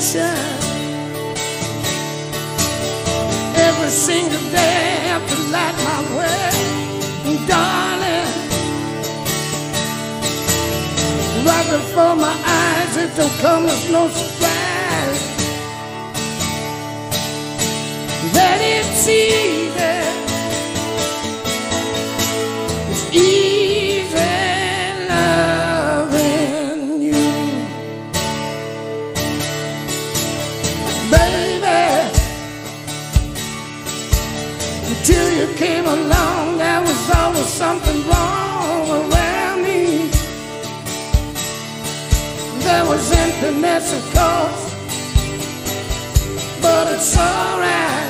passion. Every single day I have to light my way, darling. Right before my eyes, it don't come as no surprise that it's easy. It's easy loving you, baby. Until you came along, there was always something wrong around me. There was emptiness, of course, but it's alright.